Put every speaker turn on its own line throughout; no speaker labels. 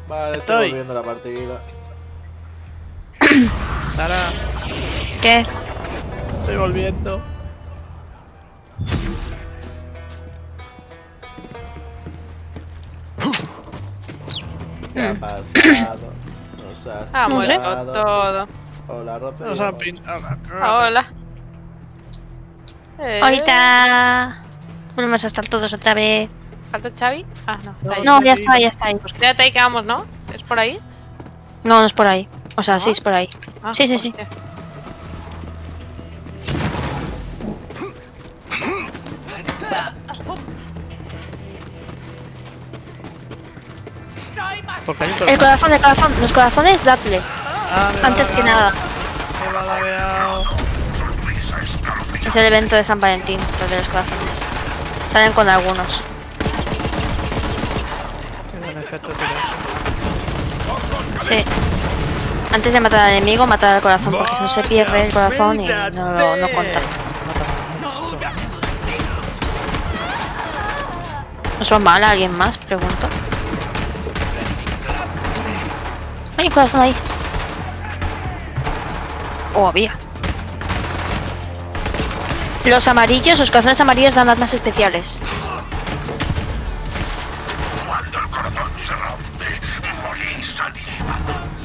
Vale, estoy volviendo a la partida.
Sara,
¿Qué?
estoy volviendo.
¿Qué ha pasado? Nos has
Ah,
No sé.
muerto todo.
Hola, Rofe.
Nos han pintado la cara.
Hola.
Ahorita volvemos a estar todos otra vez.
¿Falta Xavi? Ah, no. Está ahí.
No, ya está ahí.
Pues quédate ahí que vamos, ¿no? ¿Es por ahí?
No, no es por ahí. O sea,
¿No?
sí es por ahí.
Ah,
Sí, sí, sí.
hostia.
Porque hay un
El corazón, los corazones, dadle.
Ah, me
Antes
va
que
lagueado.
nada.
Me va lagueado.
Es el evento de San Valentín, los de los corazones. Salen con algunos.
Qué buen efecto tiene eso.
Sí. Antes de matar al enemigo, matar al corazón, porque si no se pierde el corazón y no cuenta. ¿No son mal alguien más? Pregunto. Hay un corazón ahí. Oh, había. Los amarillos, los corazones amarillos dan armas especiales.
Cuando el corazón se rompe, morís saliva.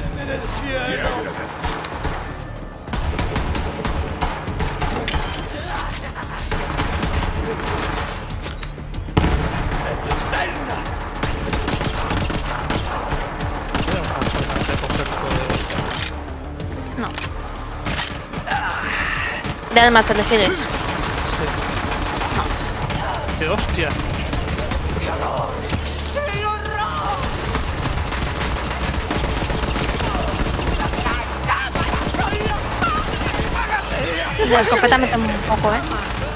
No. De armas te refieres.
¡Qué hostia!
La escopeta me temo un poco, ¿eh?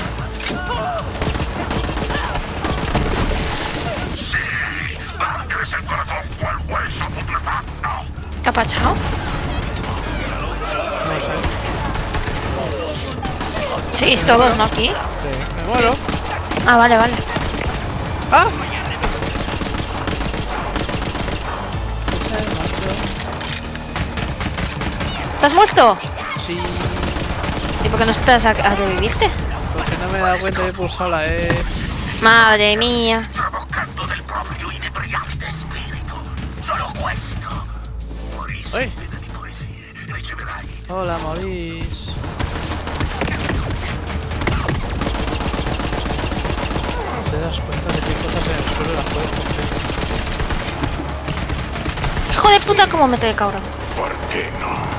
Arranques el corazón cual hueso putrefacto.
¿Qué ha pasado? Sí, es todos, ¿no? Aquí.
Me muero.
Ah, vale, vale.
¡Ah!
¿Estás muerto?
Sí,
¿Y por qué no esperas a revivirte?
porque no me he dado cuenta de pulsar la E.
Madre mía.
Provocando del propio y brillante espíritu. Solo questo. Morís
¡Ay!
in vena di poesie. Riceverai.
Hola, Maurice. ¿Te das cuenta de qué cosas en el suelo las puedes coger?
Hijo de puta, cómo mete el cabrón.
¿Por qué no?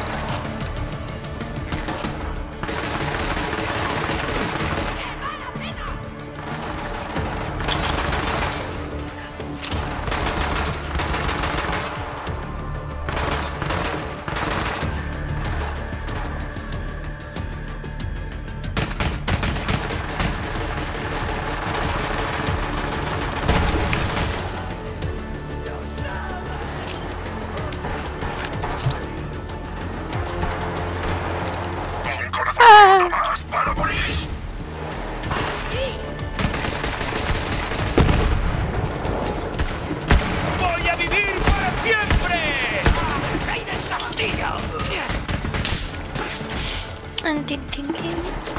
Un corazón más para morir. ¡Voy a vivir para siempre! ¡Caí del castillo!
Tin, tin, tin.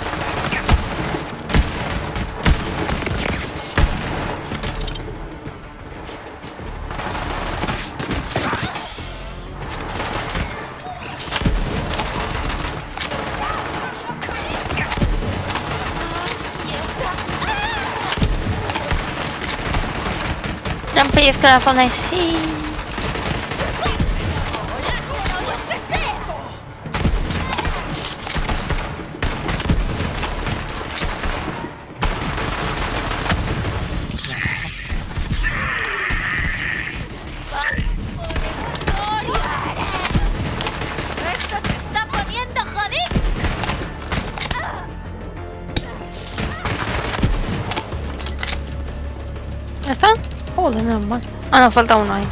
Rompe 10 corazones, sí.
¡Esto se está poniendo jodido!
¿Ya está? Joder, menos mal. Ah, no, falta uno ahí.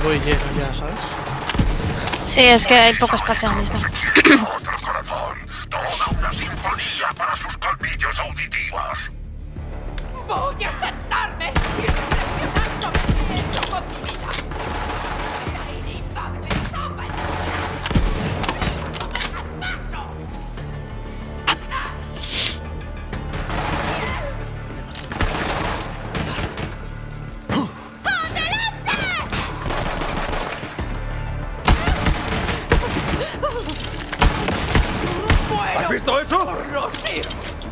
voy lleno ya, ¿sabes?
Sí, es que hay poco espacio ahora mismo.
Otro corazón. Toda una sinfonía para sus colmillos auditivos.
Voy a sentarme impresionándome con mi vida.
¿Has visto eso?
¡Rosir!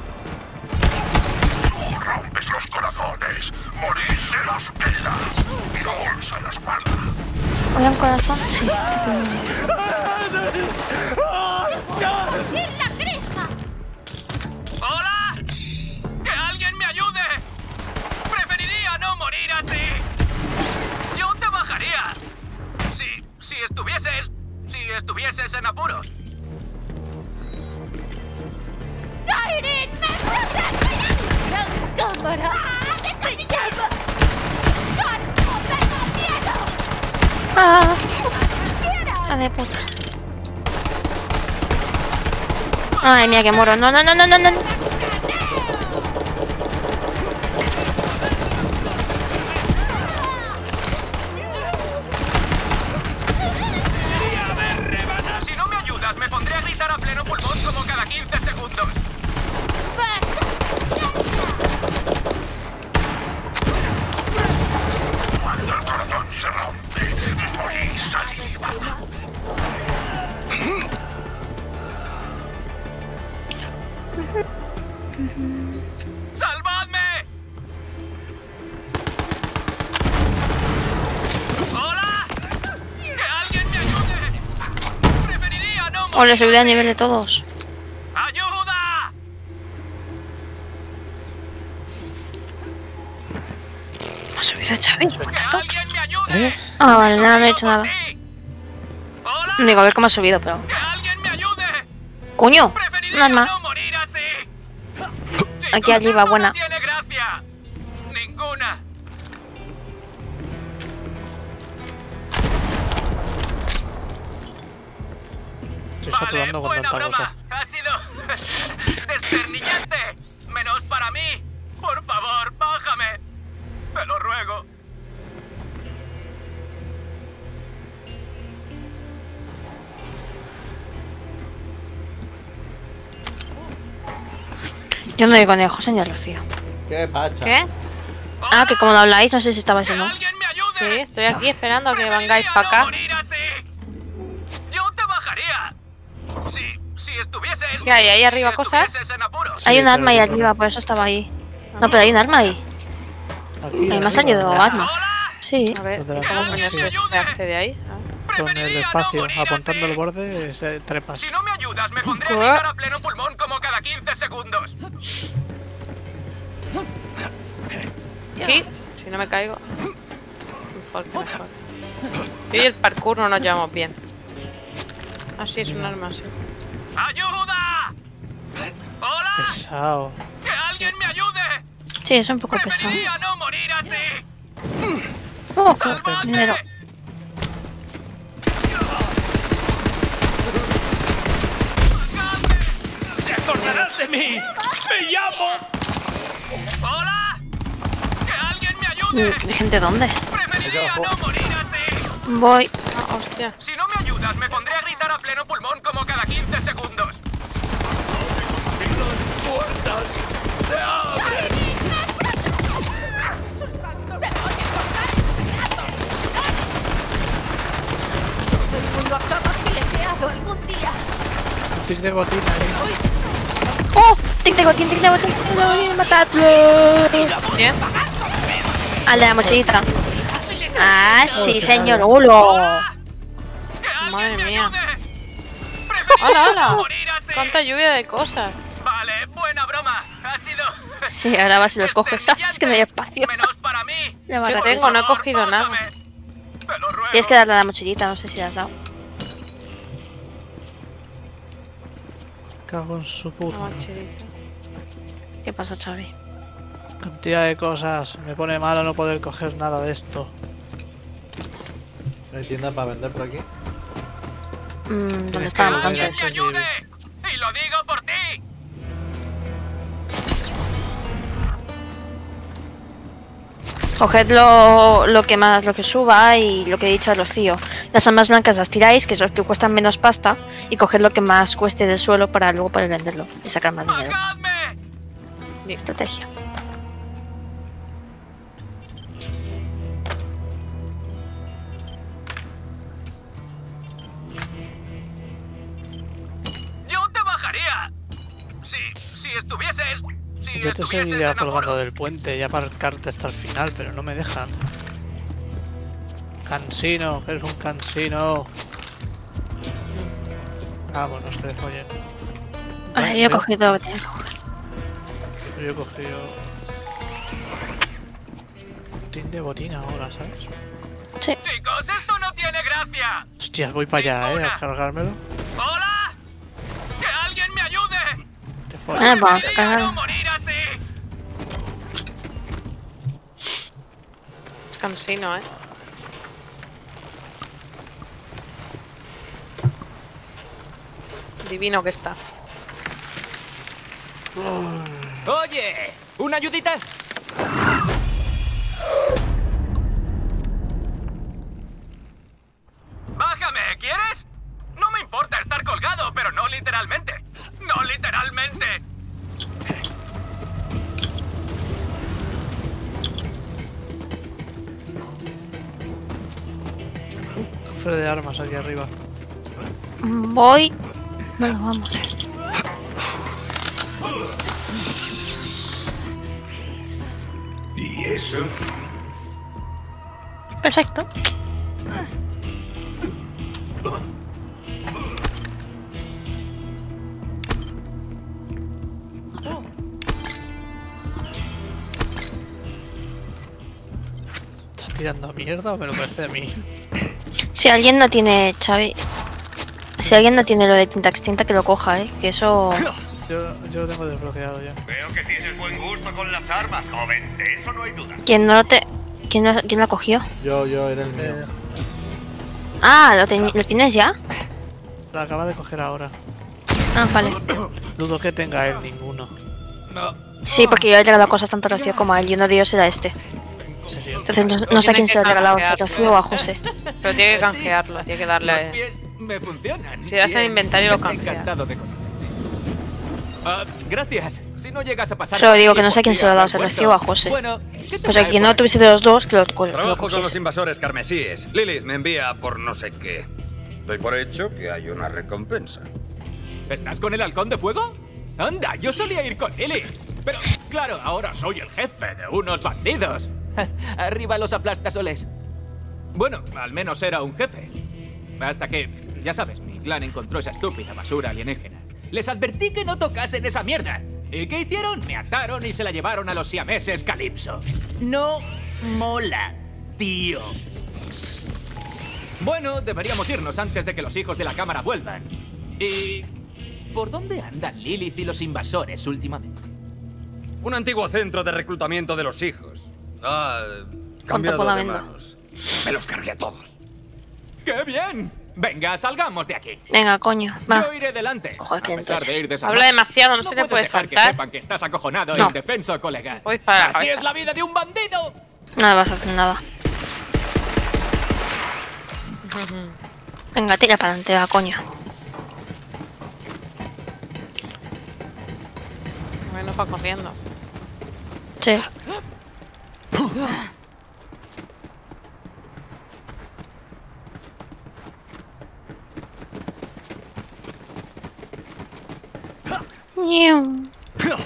Rompes los corazones. Moríselos en la bolsa en la espalda.
¿Hola, un corazón? Sí.
¡Sin la crisma!
¡Hola! ¡Que alguien me ayude! Preferiría no morir así. Yo te bajaría. Si estuvieses en apuros.
¡Tyrin, me protege! ¡La cámara! ¡Definitiva! ¡Yo no tengo miedo!
Ah,
¡Quiera!
la de puta. Ay, mía, que moro. No, no, no, no, no, no.
Si no me ayudas, me pondré a gritar a pleno pulmón como cada 15 segundos. Cuando el corazón se rompe, morir saliva. ¡Salvadme! ¡Hola! ¡Que alguien me ayude! Preferiría no morir.
O le subí a nivel de todos.
¡Ayuda!
¿Ha subido Xavi?
¡Que alguien me ayude!
Ah, vale, nada, no he hecho nada.
¡Hola!
Digo, a ver cómo ha subido, pero...
¡Que alguien me ayude!
¡Coño! Un
¡Preferiría
arma.
no morir así!
Aquí arriba,
no
buena.
tiene gracia. Ninguna.
Estoy
Vale,
saturando con
buena
tanta
broma.
cosa.
Ha sido desternillante. Menos para mí. Por favor, bájame. Te lo ruego.
Yo no digo ni a José ni a Rocío.
¿Qué pacha?
¿Qué?
Ah, que como no habláis, no sé si estabais o
¡Que
no.
alguien me ayude!
Sí, estoy aquí esperando a que vengáis
Preferiría
para acá.
no morir así. Yo te bajaría. Si estuvieses...
¿Qué hay ahí arriba
si
cosas?
estuvieses en apuros.
Hay un
pero
arma ahí
no.
arriba, por eso estaba ahí. No, pero hay un arma ahí.
Aquí,
A mí me ha
arriba,
salido arma.
¡Hola!
Sí.
A ver,
Desde la
¿cómo
cama,
coño
sí.
se accede ahí? Ah.
con el
Preferiría no
espacio,
morir
apuntando
así.
el borde, se trepas.
Si no me ayudas, me pondré a gritar a pleno pulmón como cada 15 segundos.
Aquí, si no me caigo. Mejor que mejor. Yo y el parkour no nos llevamos bien. Así es un arma, sí.
¡Ayuda! ¡Hola!
Pesado.
¡Que alguien me ayude!
Sí, es un poco pesado.
Preferiría no morir así.
Oh,
¡Salvadme!
dinero.
¡Te acordarás de mí! ¡Me llamo! ¡Hola! ¡Que alguien me ayude!
¿Gente dónde?
Preferiría no morir así.
Voy.
Ah, hostia.
Si no me ayudas, me pondré a gritar a pleno pulmón como cada 15 segundos.
Todo el mundo acaba fileteado algún día.
Un tic de botín ahí.
¡Oh! ¡Tic de botín, tic de botín! ¡Tic de botín! ¡Matadlo!
¿Quién?
Al de la mochilita. ¡Ah, sí, señor! ¡Hola!
¡Que alguien
Madre
me
mía.
ayude!
¡Hola, hola!
Morir así.
¡Cuánta lluvia de cosas!
Vale, buena broma. Ha sido...
Sí, ahora vas y los coges. ¿Sabes? Es que no hay espacio.
Menos para mí.
Le va a
Yo
dar
tengo, no he
Por favor,
cogido nada.
bájame. Te lo ruego.
Tienes que darle a la mochilita, no sé si la has dado.
Cago en su puta.
Una mochilita.
¿Qué pasa, Xavi?
Cantidad de cosas. Me pone malo no poder coger nada de esto.
¿Hay tienda para vender por aquí?
¿Dónde estaban
que
antes?
¡Que ayude! ¡Y lo digo por ti!
Coged lo que suba y lo que he dicho a Rocío. Las armas blancas las tiráis, que es lo que cuestan menos pasta, y coged lo que más cueste del suelo para luego poder venderlo y sacar más dinero.
¡Bajadme!
Estrategia.
¡Yo te bajaría! Si estuvieses... Si
Yo te
estuvieses
seguiría
en
colgando
apuros.
del puente ya para marcarte hasta el final, pero no me dejan. Cansino, eres un cansino. Vámonos, que follen.
Vale, yo he cogido lo que tenía que coger.
Yo he cogido... Botín de botín ahora, ¿sabes?
Sí.
Chicos, esto no tiene gracia.
Hostias, voy para allá, a cargármelo.
¡Hola! ¡Que alguien me ayude!
Te follen.
Vamos a
¡Preferiría
cargar.
no morir así!
Es cansino, Divino que está.
Oye, ¿una ayudita? Bájame, ¿quieres? No me importa estar colgado, pero no literalmente. ¡No literalmente!
Cofre de armas aquí arriba.
Voy. Bueno, vamos.
¿Y eso?
Perfecto.
¿Estás tirando mierda o me lo parece a mí?
Si alguien no tiene, Xavi. Si alguien no tiene lo de tinta extinta, que lo coja, que eso.
Yo lo tengo desbloqueado ya.
Veo que tienes buen gusto con las armas, joven. De eso no hay duda.
¿Quién no lo te. ¿Quién lo cogió?
Yo, era el mío.
Ah, ¿lo tienes ya?
Lo acaba de coger ahora.
Ah, vale.
Dudo que tenga él ninguno.
Sí, porque yo he regalado cosas tanto a Rocío como a él y uno de ellos era este.
En serio.
Entonces no sé a quién se lo ha regalado, si a Rocío o a José.
Pero tiene que canjearlo, tiene que darle.
pies me funcionan.
Si das el inventario, lo canjeas.
Encantado de conocerte. Gracias. Si no llegas a pasar...
Solo digo que no sé a quién se lo ha dado, si a Rocío o a José.
Bueno,
Pues a quien no tuviese de los dos, que lo
Trabajo con los
cogiese.
invasores carmesíes. Lilith me envía por no sé qué. Doy por hecho que hay una recompensa.
¿Estás con el halcón de fuego? Anda, yo solía ir con Lily. Pero, claro, ahora soy el jefe de unos bandidos. Arriba los aplastasoles. Bueno, al menos era un jefe. Hasta que, ya sabes, mi clan encontró esa estúpida basura alienígena. Les advertí que no tocasen esa mierda. ¿Y qué hicieron? Me ataron y se la llevaron a los siameses Calypso. No mola, tío. Bueno, deberíamos irnos antes de que los hijos de la cámara vuelvan. ¿Y por dónde andan Lilith y los invasores últimamente?
Un antiguo centro de reclutamiento de los hijos.
Junto
Cambiado
con la
de
venda.
manos. Me los cargué a todos.
¡Qué bien! Venga, salgamos de aquí.
Venga, coño, va.
Yo iré delante.
Joder, qué
a pesar de
entonces.
ir de
Habla demasiado, no se te puede
puedes dejar que
saltar.
sepan que estás acojonado
No.
e indefenso, colega.
Voy para la
Así
cabeza.
es la vida de un bandido.
No vas a hacer nada. Venga, tira para adelante, va, coño.
Bueno, va corriendo.
Sí. Ñiu.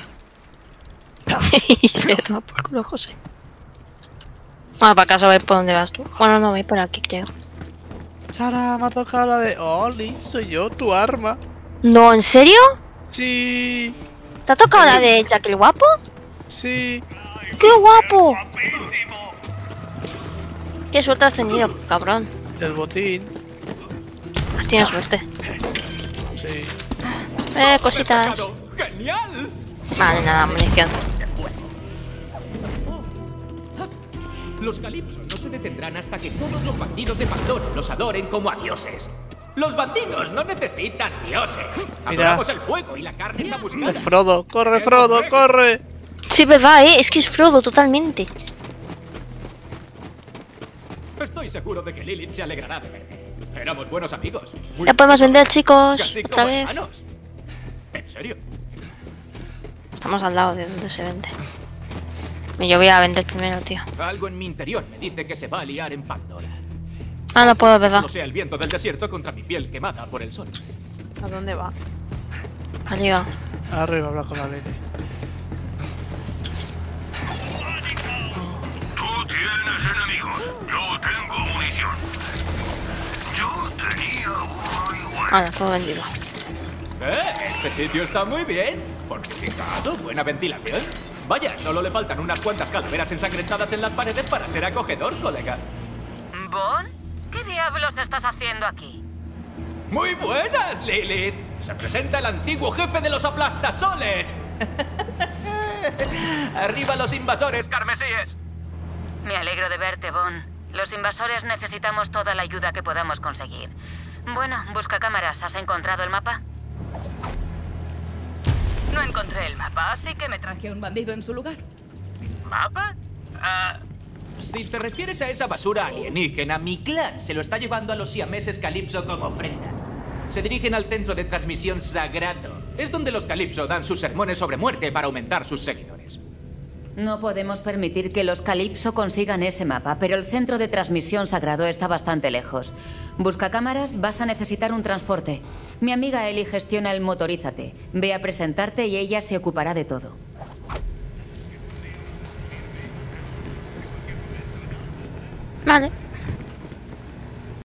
Se toma por culo, José. Bueno, para acaso vais por donde vas tú. Bueno, no, vais por aquí, creo.
Sara, me ha tocado la de Oli, soy yo, tu arma.
No, ¿en serio?
Sí,
¿Te ha tocado la de Jack el guapo?
sí.
¡Qué guapo! ¿Qué suerte has tenido, cabrón?
El botín,
Has tenido suerte.
sí.
Cositas.
¡Genial!
Vale, nada, munición.
Los Calipso no se detendrán hasta que todos los bandidos de Pandora los adoren como a dioses. Los bandidos no necesitan dioses. Adoramos el fuego y la carne chamuscada.
Es Frodo, corre Frodo, corre.
Sí, verdad, es que es Frodo totalmente.
Estoy seguro de que Lilith se alegrará de verme. Éramos buenos amigos. Muy
Ya podemos vender, chicos.
casi
Otra
como
vez.
hermanos. ¿En serio?
Estamos al lado de donde se vende. Y yo voy a vender primero, tío.
Algo en mi interior me dice que se va a liar en Pandora.
Ah, no puedo, ¿verdad?
No sea el viento del desierto contra mi piel quemada por el sol.
¿A dónde va?
Arriba.
Arriba, habla con la Lily.
Tú tienes enemigos. Yo tengo munición. Yo tenía uno igual.
Ahora, todo vendido.
Este sitio está muy bien. Fortificado, buena ventilación. Vaya, solo le faltan unas cuantas calaveras ensangrentadas en las paredes para ser acogedor, colega.
¿Bon? ¿Qué diablos estás haciendo aquí?
¡Muy buenas, Lilith! Se presenta el antiguo jefe de los aplastasoles. ¡Arriba los invasores carmesíes!
Me alegro de verte, Bon. Los invasores necesitamos toda la ayuda que podamos conseguir. Bueno, busca cámaras. ¿Has encontrado el mapa? No encontré el mapa, así que me traje
Que un bandido en su lugar.
¿Mapa?
Si te refieres a esa basura alienígena, mi clan se lo está llevando a los siameses Calipso como ofrenda. Se dirigen al centro de transmisión sagrado. Es donde los Calipso dan sus sermones sobre muerte para aumentar sus seguidores.
No podemos permitir que los Calipso consigan ese mapa, pero el centro de transmisión sagrado está bastante lejos. Busca cámaras, vas a necesitar un transporte. Mi amiga Ellie gestiona el Motorízate. Ve a presentarte y ella se ocupará de todo.
Vale.